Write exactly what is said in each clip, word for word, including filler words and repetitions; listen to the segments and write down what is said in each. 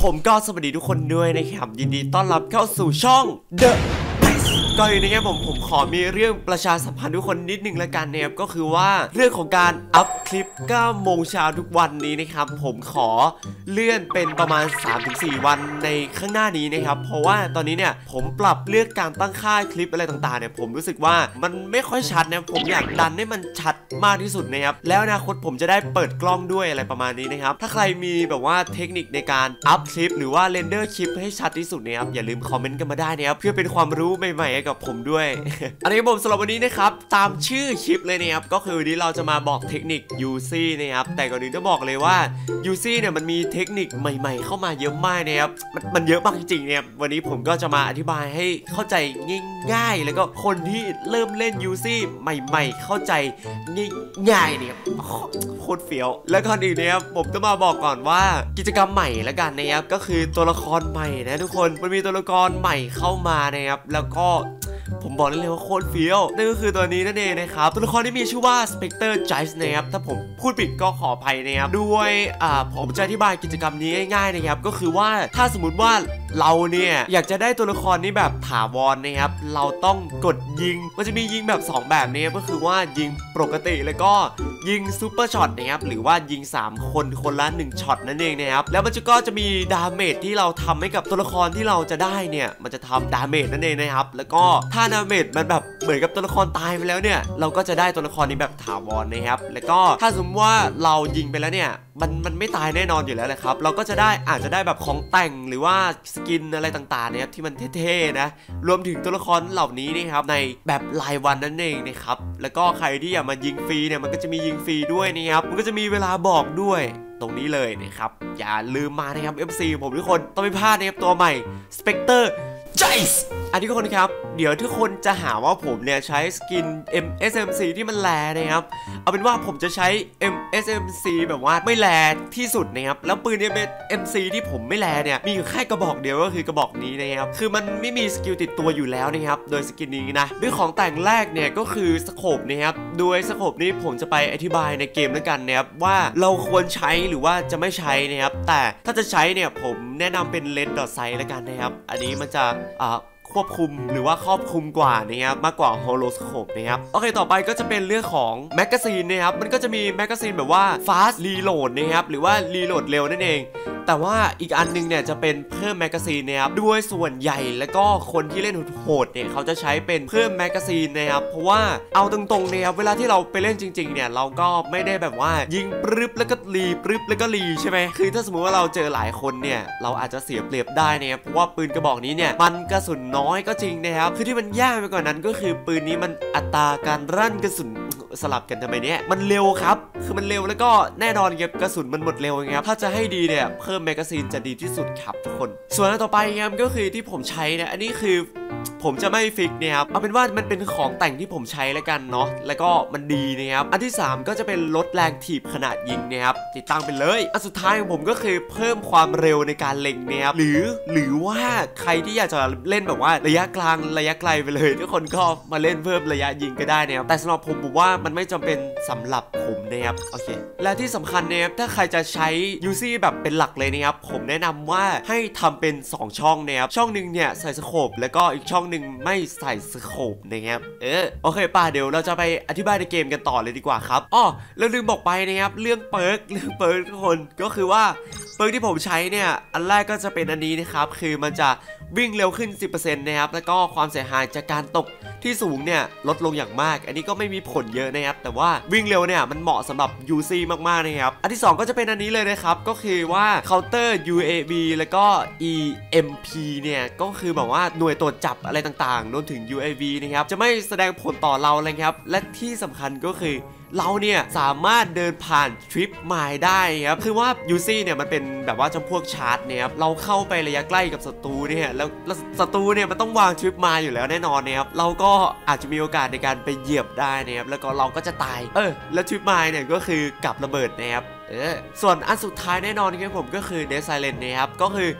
ผมก็สวัสดีทุกคนด้วยนะครับยินดีต้อนรับเข้าสู่ช่อง The ก็อย่างนี้ครับผมผมขอมีเรื่องประชาสัมพันธ์ทุกคนนิดนึงละกันนะครับก็คือว่าเรื่องของการอัพคลิปเก้าโมงเช้าทุกวันนี้นะครับผมขอเลื่อนเป็นประมาณ สามถึงสี่ วันในข้างหน้านี้นะครับเพราะว่าตอนนี้เนี่ยผมปรับเลือกการตั้งค่าคลิปอะไรต่างๆเนี่ยผมรู้สึกว่ามันไม่ค่อยชัดนะผมอยากดันให้มันชัดมากที่สุดนะครับแล้วอนาคตผมจะได้เปิดกล้องด้วยอะไรประมาณนี้นะครับถ้าใครมีแบบว่าเทคนิคในการอัพคลิปหรือว่าเรนเดอร์คลิปให้ชัดที่สุดนะครับอย่าลืมคอมเมนต์กันมาได้นะครับเพื่อเป็นความรู้ใหม่ๆกับผมด้วย อันนี้ผมสำหรับวันนี้นะครับตามชื่อคลิปเลยนะครับก็คือวันนี้เราจะมาบอกเทคนิค ยู ซี นะครับแต่ก่อนอื่นต้องบอกเลยว่า ยู ซี เนี่ยมันมีเทคนิคใหม่ๆเข้ามาเยอะมากนะครับมันมันเยอะมากจริงๆนะครับวันนี้ผมก็จะมาอธิบายให้เข้าใจง่ายๆแล้วก็คนที่เริ่มเล่น ยู ซี ใหม่ๆเข้าใจง่ายๆเนี่ยโคตรเฟี้ยวแล้วก่อนอื่นนะครับผมต้องมาบอกก่อนว่ากิจกรรมใหม่แล้วกันนะครับก็คือตัวละครใหม่นะทุกคนมันมีตัวละครใหม่เข้ามานะครับแล้วก็ผมบอกได้เลยว่าโคตรเฟี้ยวนั่นก็คือตัวนี้นั่นเองนะครับตัวละครที่มีชื่อว่า Spectre Geist นะครับถ้าผมพูดผิดก็ขออภัยนะครับด้วยอ่าผมจะอธิบายกิจกรรมนี้ง่ายๆนะครับก็คือว่าถ้าสมมุติว่าเราเนี่ยอยากจะได้ตัวละครนี้แบบถาวรนะครับเราต้องกดยิงมันจะมียิงแบบสองแบบนี้ก็คือว่ายิงปกติแล้วก็ยิงซูเปอร์ช็อตนะครับหรือว่ายิงสามคนคนละหนึ่งช็อตนั่นเองนะครับแล้วมันจะก็จะมีดาเมจที่เราทำให้กับตัวละครที่เราจะได้เนี่ยมันจะทำดาเมจนั่นเองนะครับแล้วก็ถ้าดาเมจมันแบบเหมือนกับตัวละครตายไปแล้วเนี่ยเราก็จะได้ตัวละครนี้แบบถาวรนะครับแล้วก็ถ้าสมมติว่าเรายิงไปแล้วเนี่ยมันมันไม่ตายแน่นอนอยู่แล้วแหละครับเราก็จะได้อาจจะได้แบบของแต่งหรือว่าสกินอะไรต่างๆเนี่ยที่มันเท่ๆนะรวมถึงตัวละครเหล่านี้นะครับในแบบรายวันนั่นเองนะครับแล้วก็ใครที่อยากมายิงฟรีเนี่ยมันก็จะมียิงฟรีด้วยนะครับมันก็จะมีเวลาบอกด้วยตรงนี้เลยนะครับอย่าลืมมานะครับ เอฟ ซี ผมทุกคนต้องไม่พลาดนะครับตัวใหม่ Spectre Geist อันนี้ทุกคนครับเดี๋ยวทุกคนจะหาว่าผมเนี่ยใช้สกิน เอ็ม เอส เอ็ม ซี ที่มันแลนะครับเอาเป็นว่าผมจะใช้ เอ็ม เอส เอ็ม ซี แบบว่าไม่แลที่สุดนะครับแล้วปืน เอ็ม เอ็ม ซี ที่ผมไม่แลเนี่ยมีอยู่แค่กระบอกเดียวก็คือกระบอกนี้นะครับคือมันไม่มีสกิลติดตัวอยู่แล้วนะครับโดยสกินนี้นะด้วยของแต่งแรกเนี่ยก็คือสโคปนะครับโดยสโคปนี้ผมจะไปอธิบายในเกมแล้วกันนะครับว่าเราควรใช้หรือว่าจะไม่ใช้นะครับแต่ถ้าจะใช้เนี่ยผมแนะนำเป็น Red Dot Sight แล้วกันนะครับอันนี้มันจะอ่าควบคุมหรือว่าครอบคลุมกว่านะครับมากกว่าโฮโลสโคปนะครับโอเคต่อไปก็จะเป็นเรื่องของแมกกาซีนนะครับมันก็จะมีแมกกาซีนแบบว่า fast reload นะครับหรือว่า reload เร็วนั่นเองแต่ว่าอีกอันนึงเนี่ยจะเป็นเพิ่มแมกกาซีนนะครับด้วยส่วนใหญ่แล้วก็คนที่เล่นโหดเนี่ยเขาจะใช้เป็นเพิ่มแมกกาซีนนะครับเพราะว่าเอาตรงๆเนี่ยเวลาที่เราไปเล่นจริงๆเนี่ยเราก็ไม่ได้แบบว่ายิงปรึ๊บแล้วก็รีปรึ๊บแล้วก็รีใช่ไหมคือถ้าสมมุติว่าเราเจอหลายคนเนี่ยเราอาจจะเสียเปรียบได้นะครับเพราะว่าปืนกระบอกนี้เนี่ยมันกระสุนน้อยก็จริงนะครับคือที่มันยากไปกว่านั้นก็คือปืนนี้มันอัตราการรั่นกระสุนสลับกันทำไมเนี่ยมันเร็วครับคือมันเร็วแล้วก็แน่นอนเก็บกระสุนมันหมดเร็วครับถ้าจะให้ดีเนี่ยเพิ่มแมกกาซีนจะดีที่สุดครับทุกคนส่วนอันต่อไปครับก็คือที่ผมใช้เนี่ยอันนี้คือผมจะไม่ฟิกเนี่ยครับเอาเป็นว่ามันเป็นของแต่งที่ผมใช้แล้วกันเนาะแล้วก็มันดีนะครับอันที่สามก็จะเป็นลดแรงถีบขนาดยิงนะครับติดตั้งไปเลยอันสุดท้ายของผมก็คือเพิ่มความเร็วในการเล็งนะครับหรือหรือว่าใครที่อยากจะเล่นแบบว่าระยะกลางระยะไกลไปเลยทุกคนก็มาเล่นเพิ่มระยะยิงก็ได้นะครับแต่สำหรับผมผมว่ามันไม่จำเป็นสำหรับผมนะครับโอเคและที่สำคัญนะครับถ้าใครจะใช้ ยู ซี แบบเป็นหลักเลยนะครับผมแนะนำว่าให้ทำเป็นสองช่องนะครับช่องหนึ่งเนี่ยใส่สโคปแล้วก็อีกช่องหนึ่งไม่ใส่สโคปนะครับเออโอเคป่ะเดี๋ยวเราจะไปอธิบายในเกมกันต่อเลยดีกว่าครับอ้อแล้วลืมบอกไปนะครับเรื่องเปิร์กเรื่องเปิร์กทุกคนก็คือว่าเปิร์กที่ผมใช้เนี่ยอันแรกก็จะเป็นอันนี้นะครับคือมันจะวิ่งเร็วขึ้น สิบเปอร์เซ็นต์ นะครับแล้วก็ความเสียหายจากการตกที่สูงเนี่ยลดลงอย่างมากอันนี้ก็ไม่มีผลเยอะนะครับแต่ว่าวิ่งเร็วเนี่ยมันเหมาะสำหรับ ยู ซี มากๆนะครับอันที่สองก็จะเป็นอันนี้เลยนะครับก็คือว่า counter ยู เอ วี แล้วก็ อี เอ็ม พี เนี่ยก็คือแบบว่าหน่วยตรวจจับอะไรต่างๆรวมถึง ยู เอ วี นะครับจะไม่แสดงผลต่อเราเลยครับและที่สำคัญก็คือเราเนี่ยสามารถเดินผ่านทริปไมล์ได้ครับคือว่า ยู ซี เนี่ยมันเป็นแบบว่าจำพวกชาร์จเนี่ยครับเราเข้าไประยะใกล้กับศัตรูเนี่ยแล้วศัตรูเนี่ยมันต้องวางทริปไมล์อยู่แล้วแน่นอนนะครับเราก็อาจจะมีโอกาสในการไปเหยียบได้นะครับแล้วก็เราก็จะตายเออแล้วทริปไมล์เนี่ยก็คือกับระเบิดนะครับเออส่วนอันสุดท้ายแน่นอนครับผมก็คือ Dead Silence นะครับก็คือ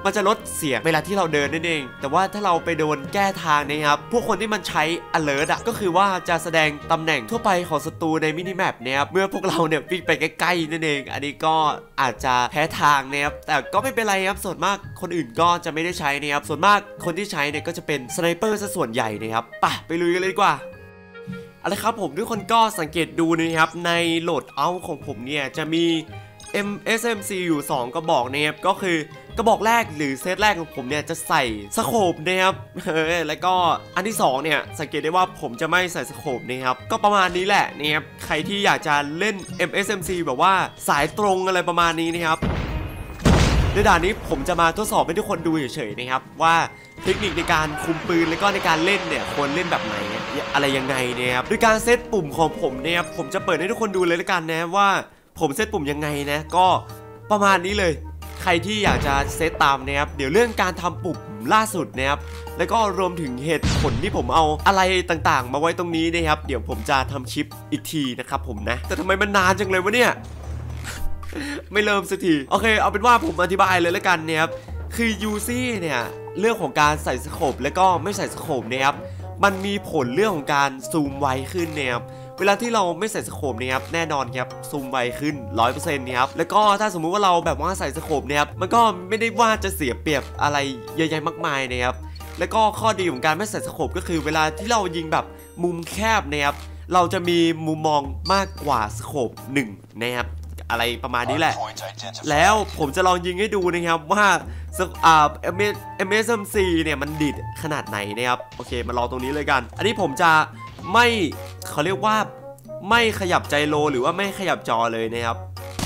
มันจะลดเสียงเวลาที่เราเดินนั่นเองแต่ว่าถ้าเราไปโดนแก้ทางนะครับพวกคนที่มันใช้ alert อ่ะก็คือว่าจะแสดงตำแหน่งทั่วไปของศัตรูในมินิแมปเนี่ยเมื่อพวกเราเนี่ยวิ่งไปใกล้ๆนั่นเองอันนี้ก็อาจจะแพ้ทางนะครับแต่ก็ไม่เป็นไรครับส่วนมากคนอื่นก็จะไม่ได้ใช้นะครับส่วนมากคนที่ใช้เนี่ยก็จะเป็นสไนเปอร์ซะส่วนใหญ่นะครับไปไปลุยกันเลยดีกว่าเอาละครับผมทุกคนก็สังเกตดูนะครับในโหลดเอาท์ของผมเนี่ยจะมี เอ็ม เอส เอ็ม ซี อยู่สองกระบอกนะครับก็คือกระบอกแรกหรือเซตแรกของผมเนี่ยจะใส่สโคปนะครับแล้วก็อันที่สองเนี่ยสังเกตได้ว่าผมจะไม่ใส่สโคปนะครับก็ประมาณนี้แหละนะครับใครที่อยากจะเล่น เอ็ม เอส เอ็ม ซี แบบว่าสายตรงอะไรประมาณนี้นะครับในด่านนี้ผมจะมาทดสอบให้ทุกคนดูเฉยๆนะครับว่าเทคนิคในการคุมปืนแล้วก็ในการเล่นเนี่ยควรเล่นแบบไหนอะไรยังไงนะครับโดยการเซตปุ่มของผมเนี่ยผมจะเปิดให้ทุกคนดูเลยละกันนะว่าผมเซตปุ่มยังไงนะก็ประมาณนี้เลยใครที่อยากจะเซตตามนะครับเดี๋ยวเรื่องการทำปุ่มล่าสุดนะครับแล้วก็รวมถึงเหตุผลที่ผมเอาอะไรต่างๆมาไว้ตรงนี้นะครับเดี๋ยวผมจะทำคลิปอีกทีนะครับผมนะแต่ทำไมมันนานจังเลยวะเนี่ย ไม่เริ่มสักทีโอเคเอาเป็นว่าผมอธิบายเลยละกันนะครับคือยูซี่เนี่ยเรื่องของการใส่สโคปแล้วก็ไม่ใส่สโคปนะครับมันมีผลเรื่องของการซูมไวขึ้นนะครับเวลาที่เราไม่ใส่สโคปนะครับแน่นอนครับซูมไวขึ้น ร้อยเปอร์เซ็นต์ นะครับแล้วก็ถ้าสมมุติว่าเราแบบว่าใส่สโคปนะครับมันก็ไม่ได้ว่าจะเสียเปรียบอะไรเยอะแยะมากมายนะครับแล้วก็ข้อดีของการไม่ใส่สโคปก็คือเวลาที่เรายิงแบบมุมแคบนะครับเราจะมีมุมมองมากกว่าสโคปหนึ่งนะครับอะไรประมาณนี้แหละแล้วผมจะลองยิงให้ดูนะครับว่าอ่า เอ็ม เอส เอ็ม ซี เนี่ยมันดิดขนาดไหนนะครับโอเคมาลองตรงนี้เลยกันอันนี้ผมจะไม่เขาเรียกว่าไม่ขยับไจโรหรือว่าไม่ขยับจอเลยนะครับ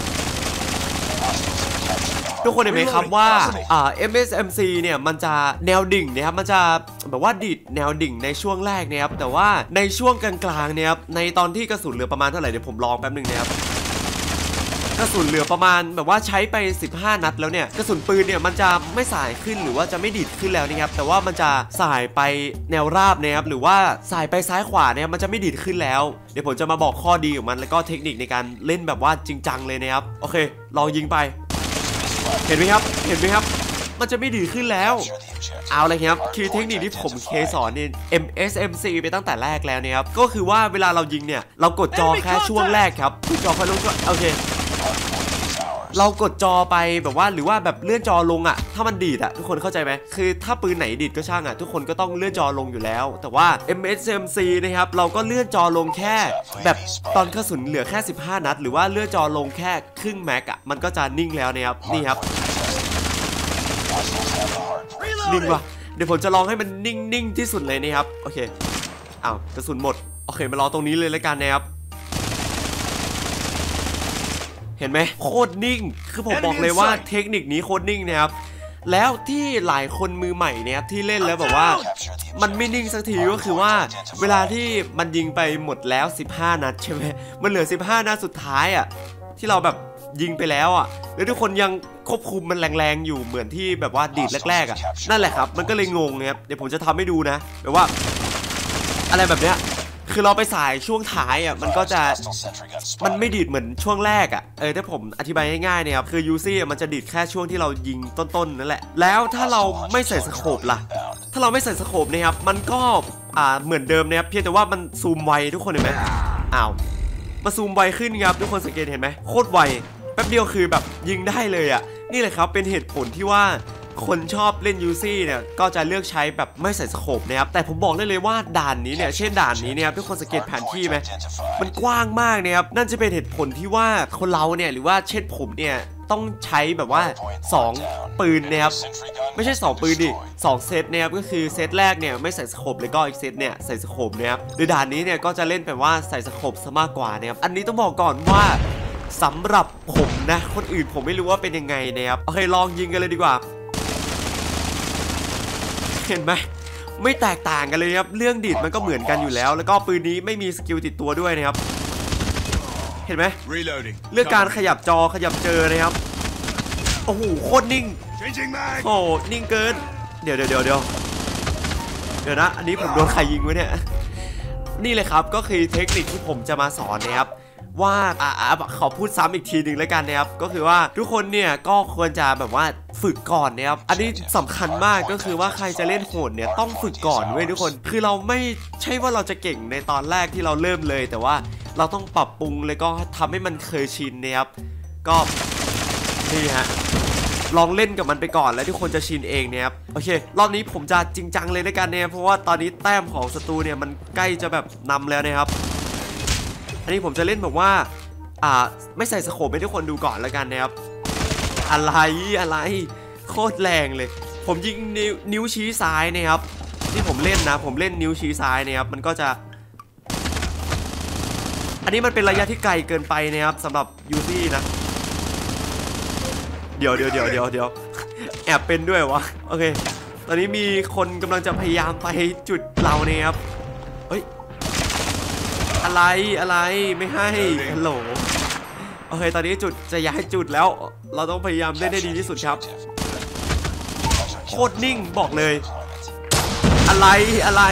ทุกคนเห็นไหมครับว่าอ่า เอ็ม เอส เอ็ม ซี เนี่ยมันจะแนวดิ่งนะครับมันจะแบบว่าดิดแนวดิ่งในช่วงแรกนะครับแต่ว่าในช่วงกลางๆเนี่ยครับในตอนที่กระสุนเหลือประมาณเท่าไหร่เดี๋ยวผมลองแป๊บนึงนะครับกระสุนเหลือประมาณแบบว่าใช้ไปสิบห้านัดแล้วเนี่ยกระสุนปืนเนี่ยมันจะไม่สายขึ้นหรือว่าจะไม่ดิดขึ้นแล้วนะครับแต่ว่ามันจะสายไปแนวราบนะครับหรือว่าสายไปซ้ายขวาเนี่ยมันจะไม่ดิดขึ้นแล้วเดี๋ยวผมจะมาบอกข้อดีของมันแล้วก็เทคนิคในการเล่นแบบว่าจริงจังเลยนะครับโอเคลองยิงไปเห็นไหมครับเห็นไหมครับมันจะไม่ดิดขึ้นแล้วเอาเลยครับคือเทคนิคที่ผมเคสอนเนี่ย เอ็ม เอส เอ็ม ซี ไปตั้งแต่แรกแล้วนะครับก็คือว่าเวลาเรายิงเนี่ยเรากดจอแค่ช่วงแรกครับจอไฟลุกโอเคเรากดจอไปแบบว่าหรือว่าแบบเลื่อนจอลงอ่ะถ้ามันดีดอ่ะทุกคนเข้าใจไหมคือถ้าปืนไหนดีดก็ช่างอ่ะทุกคนก็ต้องเลื่อนจอลงอยู่แล้วแต่ว่า เอ็ม เอส เอ็ม ซี นะครับเราก็เลื่อนจอลงแค่แบบตอนกระสุนเหลือแค่สิบห้านัดหรือว่าเลื่อนจอลงแค่ครึ่งแม็กอ่ะมันก็จะนิ่งแล้วนะครับนี่ครับนิ่งว่ะเดี๋ยวผมจะลองให้มันนิ่งๆที่สุดเลยนะครับโอเคอ้าวกระสุนหมดโอเคมารอตรงนี้เลยแล้วกันนะครับเห็นไหมโคตรนิ่งคือผมบอกเลยว่าเทคนิคนี้โคตรนิ่งนะครับแล้วที่หลายคนมือใหม่เนี่ยที่เล่นแล้วแบบว่ามันไม่นิ่งสักทีก็คือว่าเวลาที่มันยิงไปหมดแล้วสิบห้านัดใช่ไหมมันเหลือสิบห้านัดสุดท้ายอ่ะที่เราแบบยิงไปแล้วอ่ะแล้วทุกคนยังควบคุมมันแรงๆอยู่เหมือนที่แบบว่าดีดแรกๆอ่ะนั่นแหละครับมันก็เลยงงนะครับเดี๋ยวผมจะทำให้ดูนะแบบว่าอะไรแบบเนี้ยคือเราไปสายช่วงท้ายอ่ะมันก็จะมันไม่ดีดเหมือนช่วงแรกอ่ะเออถ้าผมอธิบายง่ายๆเนี่ยครับคือยูซี่มันจะดีดแค่ช่วงที่เรายิงต้นๆนั่นแหละแล้วถ้าเราไม่ใส่สโคปล่ะถ้าเราไม่ใส่สโคปนะครับมันก็อ่าเหมือนเดิมนะครับเพียงแต่ว่ามันซูมไวทุกคนเห็นไหมอ้าวมาซูมไวขึ้นครับทุกคนสังเกตเห็นไหมโคตรไวแป๊บเดียวคือแบบยิงได้เลยอ่ะนี่แหละครับเป็นเหตุผลที่ว่าคนชอบเล่นยูซี่เนี่ยก็จะเลือกใช้แบบไม่ใส่สโคปนะครับแต่ผมบอกได้เลยว่าด่านนี้เนี่ยเช่นด่านนี้เนี่ยทุกคนสังเกตแผนที่ไหมมันกว้างมากนะครับนั่นจะเป็นเหตุผลที่ว่าคนเราเนี่ยหรือว่าเช่นผมเนี่ยต้องใช้แบบว่าสองปืนนะครับไม่ใช่สองปืนดิสองเซตนะครับก็คือเซตแรกเนี่ยไม่ใส่สโคปแล้วก็อีกเซตเนี่ยใส่สโคปนะครับโดยด่านนี้เนี่ยก็จะเล่นแบบว่าใส่สโคปซะมากกว่านะครับอันนี้ต้องบอกก่อนว่าสำหรับผมนะคนอื่นผมไม่รู้ว่าเป็นยังไงนะครับโอเคลองยิงกันเลยดีกว่าเห็นไหมไม่แตกต่างกันเลยครับเรื่องดีดมันก็เหมือนกันอยู่แล้วแล้วก็ปืนนี้ไม่มีสกิลติดตัวด้วยนะครับเห็นไหมเรื่องการขยับจอขยับเจอนะครับโอ้โหโคตรนิ่งโอ้นิ่งเกินเดี๋ยวเดี๋ยวเดี๋ยวเดี๋ยวเดี๋ยวนะอันนี้ผมโดนใครยิงไว้เนี่ยนี่เลยครับก็คือเทคนิคที่ผมจะมาสอนนะครับว่าอ่าขอพูดซ้ำอีกทีหนึ่งแล้วกันนะครับก็คือว่าทุกคนเนี่ยก็ควรจะแบบว่าฝึกก่อนนะครับอันนี้สำคัญมากก็คือว่าใครจะเล่นโหดเนี่ยต้องฝึกก่อนเว้ยทุกคนคือเราไม่ใช่ว่าเราจะเก่งในตอนแรกที่เราเริ่มเลยแต่ว่าเราต้องปรับปรุงเลยก็ทำให้มันเคยชินนะครับก็นี่ฮะลองเล่นกับมันไปก่อนแล้วทุกคนจะชินเองเนี่ยครับโอเครอบนี้ผมจะจริงจังเลยด้วยกันเนี่ยเพราะว่าตอนนี้แต้มของศัตรูเนี่ยมันใกล้จะแบบนำแล้วนะครับอันนี้ผมจะเล่นแบบว่าอ่าไม่ใส่สโคปให้ทุกคนดูก่อนแล้วกันนะครับอะไรอะไรโคตรแรงเลยผมยิงนิ้วนิ้วชี้ซ้ายนะครับที่ผมเล่นนะผมเล่นนิ้วชี้ซ้ายนะครับมันก็จะอันนี้มันเป็นระยะที่ไกลเกินไปนะครับสำหรับยูซี่นะเดี๋ยวเดี๋ยวเดี๋ยวเดี๋ยวเดี๋ยวแอบเป็นด้วยวะโอเคตอนนี้มีคนกำลังจะพยายามไปจุดเราเนี่ยครับเฮ้ยอะไรอะไรไม่ให้ฮัลโหลโอเคตอนนี้จุดจะย้ายจุดแล้วเราต้องพยายามเล่นได้ดีที่สุดครับโคตรนิ่งบอกเลยอะไรอะไร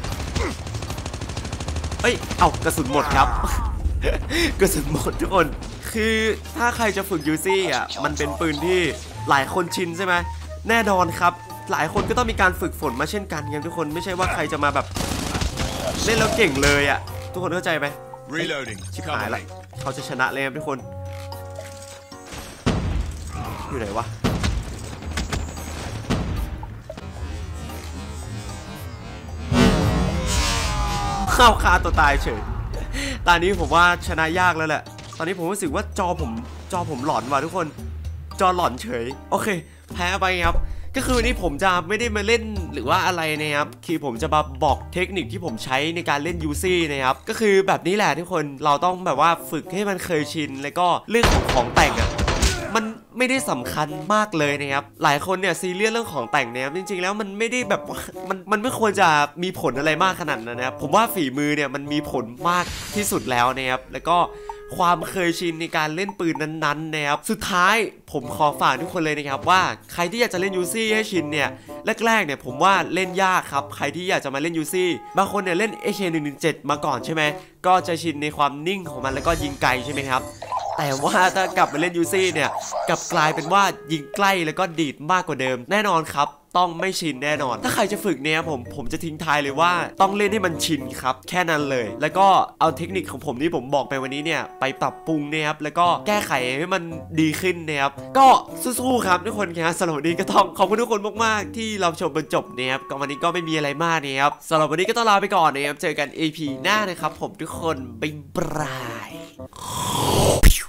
เอ้ยเอากระสุนหมดครับ กระสุนหมดทุกคนคือถ้าใครจะฝึกยูซี่อ่ะมันเป็นปืนที่หลายคนชินใช่ไหมแน่นอนครับหลายคนก็ต้องมีการฝึกฝนมาเช่นกันครับทุกคนไม่ใช่ว่าใครจะมาแบบเล่นแล้วเก่งเลยอ่ะทุกคนเข้าใจไหมชิบหายละเขาจะชนะเลยครับทุกคนอยู่ไหนวะเข้าคาตัวตายเฉยตอนนี้ผมว่าชนะยากแล้วแหละตอนนี้ผมรู้สึกว่าจอผมจอผมหลอนว่ะทุกคนจอหลอนเฉยโอเคแพ้ไปครับก็คือวันนี้ผมจะไม่ได้มาเล่นหรือว่าอะไรนะครับคือผมจะมาบอกเทคนิคที่ผมใช้ในการเล่นยูซี่นะครับก็คือแบบนี้แหละทุกคนเราต้องแบบว่าฝึกให้มันเคยชินแล้วก็เรื่องของของแต่งอ่ะมันไม่ได้สำคัญมากเลยนะครับหลายคนเนี่ยซีเรียสเรื่องของแต่งเนี่ยจริงๆแล้วมันไม่ได้แบบมันมันไม่ควรจะมีผลอะไรมากขนาดนั้นนะครับผมว่าฝีมือเนี่ยมันมีผลมากที่สุดแล้วนะครับแล้วก็ความเคยชินในการเล่นปืนนั้นๆนะครับสุดท้ายผมขอฝากทุกคนเลยนะครับว่าใครที่อยากจะเล่นยูซี่ให้ชินเนี่ยแรกๆเนี่ยผมว่าเล่นยากครับใครที่อยากจะมาเล่นยูซี่บางคนเนี่ยเล่น เอ เค หนึ่งหนึ่งเจ็ด มาก่อนใช่ไหมก็จะชินในความนิ่งของมันแล้วก็ยิงไกลใช่ไหมครับแต่ว่าถ้ากลับมาเล่นยูซี่เนี่ยกลับกลายเป็นว่ายิงใกล้แล้วก็ดีดมากกว่าเดิมแน่นอนครับต้องไม่ชินแน่นอนถ้าใครจะฝึกเนี่ยผมผมจะทิ้งท้ายเลยว่าต้องเล่นให้มันชินครับแค่นั้นเลยแล้วก็เอาเทคนิคของผมที่ผมบอกไปวันนี้เนี่ยไปปรับปรุงนะครับแล้วก็แก้ไขให้มันดีขึ้นนะครับก็สู้ๆครับทุกคนครับสำหรับวันนี้ก็ต้องขอบคุณทุกคนมากๆที่เราชมจนจบนะครับก็วันนี้ก็ไม่มีอะไรมากนะครับสำหรับวันนี้ก็ต้องลาไปก่อนนะครับเจอกัน อี พี หน้านะครับผมทุกคนบ๊ายบาย